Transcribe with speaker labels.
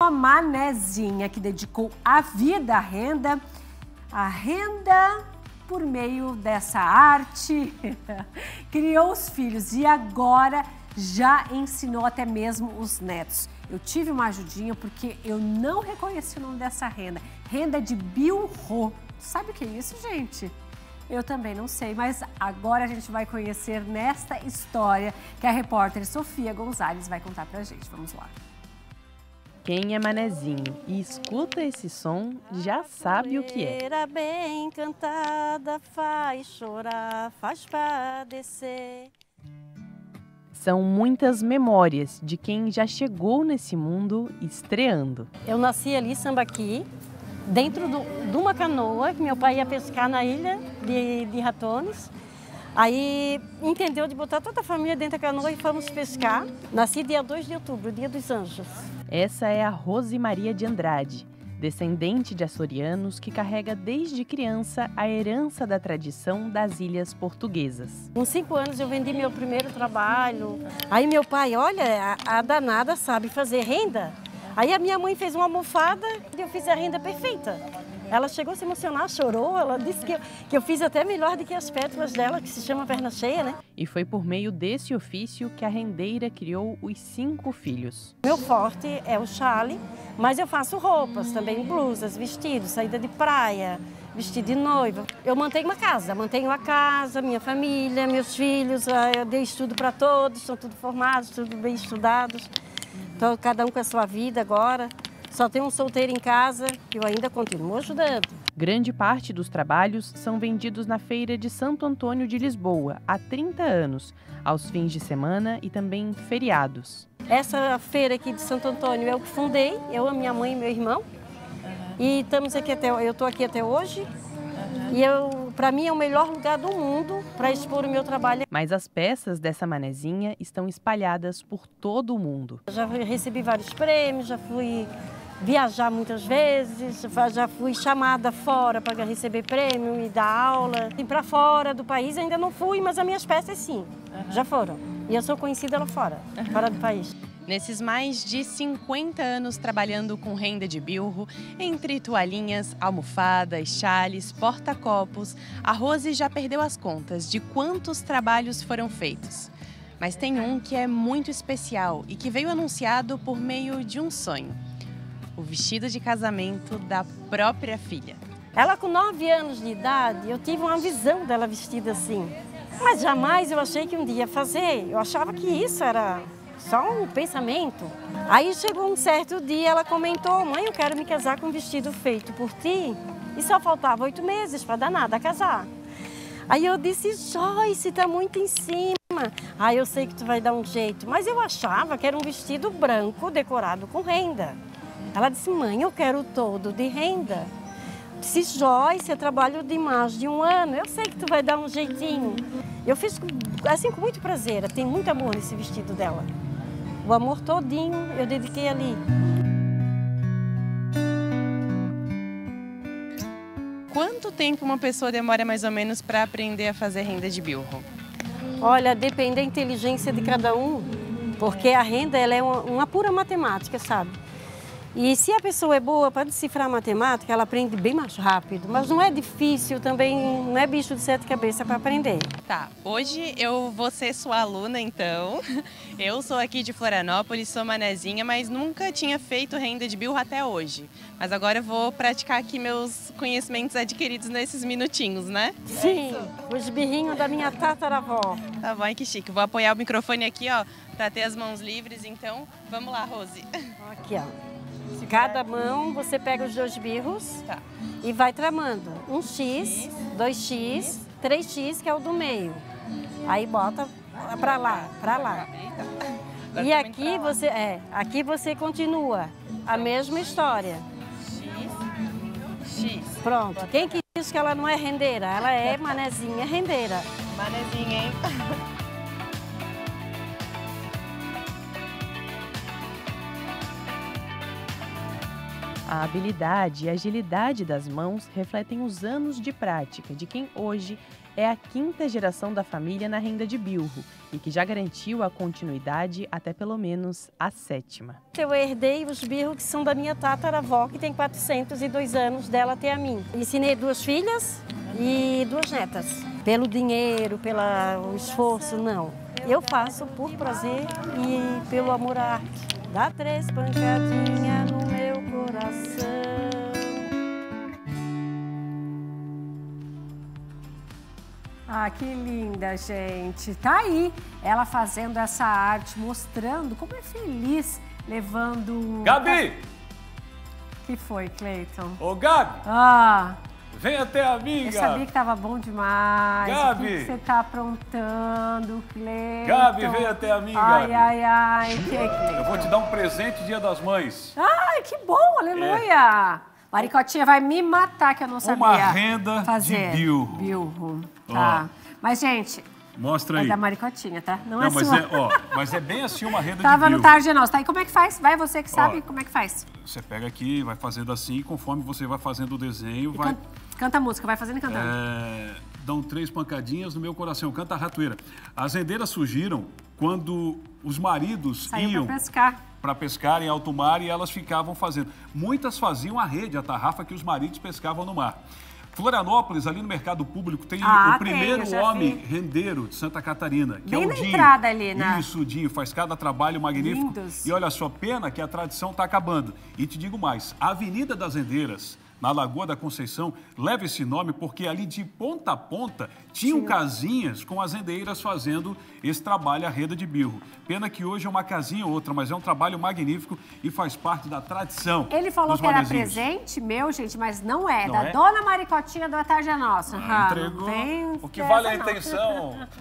Speaker 1: uma manezinha que dedicou a vida à renda por meio dessa arte, criou os filhos e agora já ensinou até mesmo os netos. Eu tive uma ajudinha porque eu não reconheci o nome dessa renda. Renda de bilro. Sabe o que é isso, gente? Eu também não sei, mas agora a gente vai conhecer nesta história que a repórter Sofia Gonzalez vai contar pra gente. Vamos lá.
Speaker 2: Quem é manezinho e escuta esse som já sabe o que é.
Speaker 3: Bem cantada, faz chorar, faz padecer.
Speaker 2: São muitas memórias de quem já chegou nesse mundo estreando.
Speaker 3: Eu nasci ali em Sambaqui, dentro de uma canoa, que meu pai ia pescar na ilha de Ratones. Aí entendeu de botar toda a família dentro da canoa e fomos pescar. Nasci dia 2 de outubro, dia dos Anjos.
Speaker 2: Essa é a Rosimaria de Andrade, descendente de açorianos que carrega desde criança a herança da tradição das ilhas portuguesas.
Speaker 3: Com 5 anos eu vendi meu primeiro trabalho. Aí meu pai, olha, a danada sabe fazer renda. Aí a minha mãe fez uma almofada e eu fiz a renda perfeita. Ela chegou a se emocionar, chorou, ela disse que eu fiz até melhor do que as pétalas dela, que se chama perna cheia, né?
Speaker 2: E foi por meio desse ofício que a rendeira criou os 5 filhos.
Speaker 3: Meu forte é o chale, mas eu faço roupas também, blusas, vestidos, saída de praia, vestido de noiva. Eu mantenho a casa, minha família, meus filhos, eu dei estudo para todos, estão tudo formados, tudo bem estudados. Então, cada um com a sua vida agora. Só tem um solteiro em casa que eu ainda continuo ajudando.
Speaker 2: Grande parte dos trabalhos são vendidos na Feira de Santo Antônio de Lisboa, há 30 anos, aos fins de semana e também feriados.
Speaker 3: Essa feira aqui de Santo Antônio eu que fundei, eu, a minha mãe e meu irmão. E estamos aqui eu estou aqui até hoje. E para mim é o melhor lugar do mundo para expor o meu trabalho.
Speaker 2: Mas as peças dessa manezinha estão espalhadas por todo o mundo.
Speaker 3: Eu já recebi vários prêmios, já fui viajar muitas vezes, já fui chamada fora para receber prêmio e dar aula. E para fora do país ainda não fui, mas as minhas peças sim, já foram. E eu sou conhecida lá fora, fora do país.
Speaker 2: Nesses mais de 50 anos trabalhando com renda de bilro, entre toalhinhas, almofadas, chales, porta-copos, a Rose já perdeu as contas de quantos trabalhos foram feitos. Mas tem um que é muito especial e que veio anunciado por meio de um sonho. O vestido de casamento da própria filha.
Speaker 3: Ela com 9 anos de idade, eu tive uma visão dela vestida assim. Mas jamais eu achei que um dia ia fazer. Eu achava que isso era só um pensamento. Aí chegou um certo dia, ela comentou: mãe, eu quero me casar com um vestido feito por ti. E só faltava 8 meses para danada casar. Aí eu disse: Joyce, tá muito em cima. Aí eu sei que tu vai dar um jeito. Mas eu achava que era um vestido branco decorado com renda. Ela disse: mãe, eu quero todo de renda. Eu disse: Joyce, é trabalho de mais de 1 ano. Eu sei que tu vai dar um jeitinho. Eu fiz assim com muito prazer. Tem muito amor nesse vestido dela. O amor todinho eu dediquei ali.
Speaker 2: Quanto tempo uma pessoa demora mais ou menos para aprender a fazer renda de bilro?
Speaker 3: Olha, depende da inteligência de cada um, porque a renda ela é uma pura matemática, sabe? E se a pessoa é boa para decifrar matemática, ela aprende bem mais rápido. Mas não é difícil também, não é bicho de 7 cabeças para aprender.
Speaker 2: Tá, hoje eu vou ser sua aluna então. Eu sou aqui de Florianópolis, sou manezinha, mas nunca tinha feito renda de bilro até hoje. Mas agora eu vou praticar aqui meus conhecimentos adquiridos nesses minutinhos, né?
Speaker 3: Sim, os birrinhos da minha tataravó.
Speaker 2: Tá bom, que chique. Vou apoiar o microfone aqui, ó, para ter as mãos livres. Então, vamos lá, Rose.
Speaker 3: Aqui, ó. Cada mão você pega os 2 birros,
Speaker 2: tá,
Speaker 3: e vai tramando. 1x, 2x, 3x, que é o do meio. Aí bota pra lá, pra lá. E aqui você continua a mesma história.
Speaker 2: X.
Speaker 3: Pronto. Quem que diz que ela não é rendeira? Ela é manezinha rendeira.
Speaker 2: Manezinha, hein? A habilidade e agilidade das mãos refletem os anos de prática de quem hoje é a 5ª geração da família na renda de bilro e que já garantiu a continuidade até pelo menos a 7ª.
Speaker 3: Eu herdei os birros que são da minha tataravó, que tem 402 anos, dela até a mim. Ensinei 2 filhas e 2 netas. Pelo dinheiro, pelo esforço, não. Eu faço por prazer e pelo amor à arte. Dá 3 pancadinhas no meu coração.
Speaker 1: Ah, que linda, gente. Tá aí ela fazendo essa arte, mostrando como é feliz, levando...
Speaker 4: Gabi!
Speaker 1: Que foi, Cleiton?
Speaker 4: Ô, Gabi!
Speaker 1: Ah,
Speaker 4: Vem até a mim,
Speaker 1: eu
Speaker 4: Gabi!
Speaker 1: sabia que tava bom demais.
Speaker 4: Gabi!
Speaker 1: O que você tá aprontando, Cleiton?
Speaker 4: Gabi, vem até a mim,
Speaker 1: ai,
Speaker 4: Gabi!
Speaker 1: Ai, ai, que Cleiton?
Speaker 4: Eu vou te dar um presente Dia das Mães.
Speaker 1: Ai, que bom, aleluia! Maricotinha vai me matar, que eu não sabia
Speaker 4: Uma renda
Speaker 1: fazer.
Speaker 4: de bilro.
Speaker 1: Bilro, tá. Mas, gente,
Speaker 4: Mostra aí.
Speaker 1: é da Maricotinha, tá? Não
Speaker 4: Não,
Speaker 1: é
Speaker 4: mas
Speaker 1: sua.
Speaker 4: mas é bem assim uma renda
Speaker 1: Tava
Speaker 4: de
Speaker 1: no
Speaker 4: bilro.
Speaker 1: tarde não. Tá aí, como é que faz? Vai você que sabe como é que faz.
Speaker 4: Você pega aqui, vai fazendo assim, conforme você vai fazendo o desenho,
Speaker 1: E
Speaker 4: vai...
Speaker 1: canta a música, vai fazendo e cantando.
Speaker 4: Dão 3 pancadinhas no meu coração, canta a ratoeira. As rendeiras surgiram quando os maridos
Speaker 1: Saiu
Speaker 4: iam
Speaker 1: pra pescar.
Speaker 4: para pescar em alto mar e elas ficavam fazendo. Muitas faziam a rede, a tarrafa que os maridos pescavam no mar. Florianópolis, ali no mercado público, tem o primeiro
Speaker 1: eu já
Speaker 4: homem
Speaker 1: vi.
Speaker 4: rendeiro de Santa Catarina, que
Speaker 1: Bem
Speaker 4: é o
Speaker 1: na
Speaker 4: Dinho.
Speaker 1: entrada ali, né?
Speaker 4: Isso, o Dinho, faz cada trabalho magnífico.
Speaker 1: Lindos.
Speaker 4: E olha só, pena que a tradição está acabando. E te digo mais, a Avenida das Rendeiras, na Lagoa da Conceição, leva esse nome porque ali de ponta a ponta tinham casinhas com as rendeiras fazendo esse trabalho, a renda de bilro. Pena que hoje é uma casinha ou outra, mas é um trabalho magnífico e faz parte da tradição.
Speaker 1: Ele falou
Speaker 4: dos
Speaker 1: que era
Speaker 4: manezinhos.
Speaker 1: presente meu, gente, mas não é.
Speaker 4: Não
Speaker 1: da
Speaker 4: é?
Speaker 1: Dona Maricotinha do A Tarde é Nossa.
Speaker 4: Entregou
Speaker 1: Não vem
Speaker 4: o que vale a
Speaker 1: dessa, não.
Speaker 4: intenção.